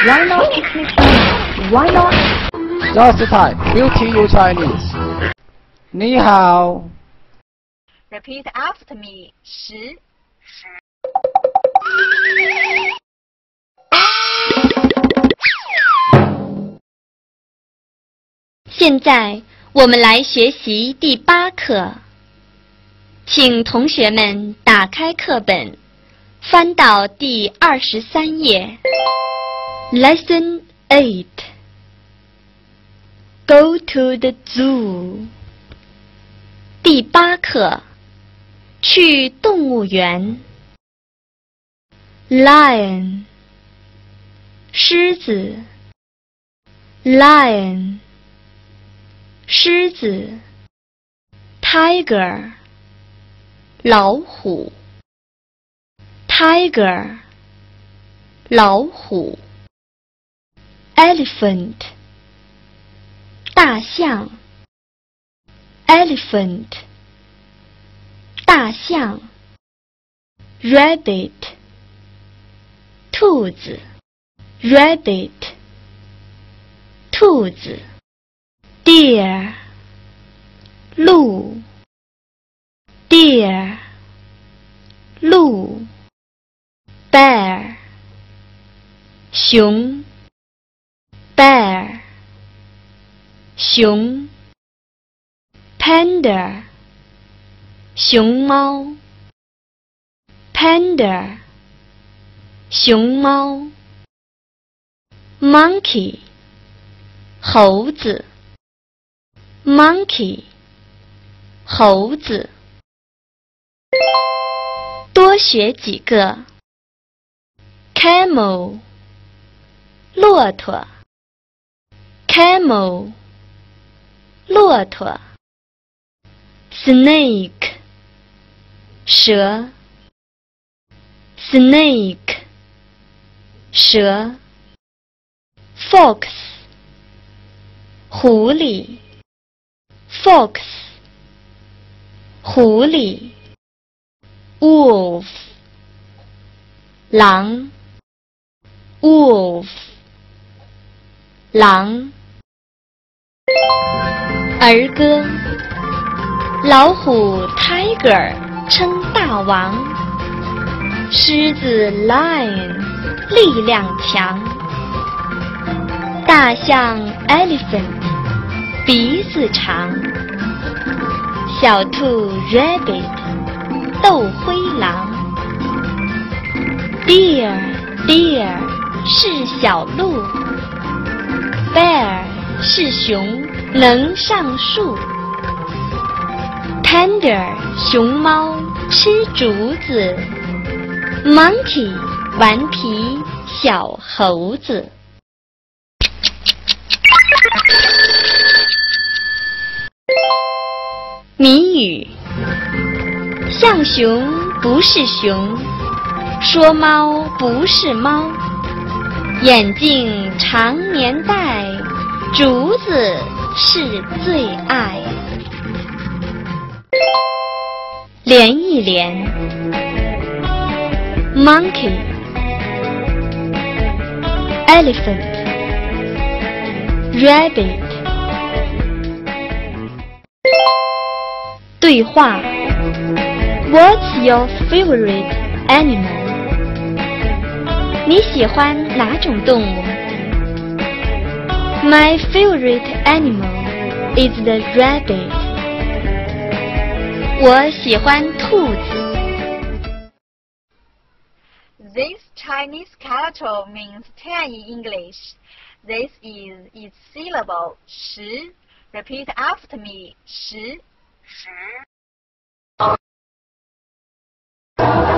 Why not speak Chinese? Why not? Just type Beauty You Chinese. 你好。 Repeat after me. 10. 现在我们来学习第8课，请同学们打开课本，翻到第23页。Lesson 8 Go to the zoo 第8课，去动物园。Lion 狮子 Lion 狮子 Tiger 老虎 Tiger 老虎 Elephant 大象 Elephant 大象 Rabbit 兔子 Rabbit 兔子 Deer 鹿 Deer 鹿 Bear 熊 Bear 熊 Panda 熊猫 Panda 熊猫 Monkey 猴子 Monkey 猴子多学几个 Camel 骆驼 Camel 骆驼 Snake 蛇 Snake 蛇 Fox 狐狸 Fox 狐狸 Wolf 狼 Wolf 狼儿歌老虎 Tiger 称大王，狮子 Lion 力量强，大象 Elephant 鼻子长，小兔 Rabbit 斗灰狼， Deer 是小鹿， Bear 是熊，能上树， Panda 熊猫吃竹子， Monkey 顽皮小猴子。谜语：像熊不是熊，说猫不是猫，眼镜常年戴，竹子是最爱。连一连 Monkey Elephant Rabbit 对话 What's your favorite animal? 你喜欢哪种动物？ My favorite animal is the rabbit. 我喜欢兔子。 This Chinese character means 10 in English. This is its syllable 10. Repeat after me 10. 10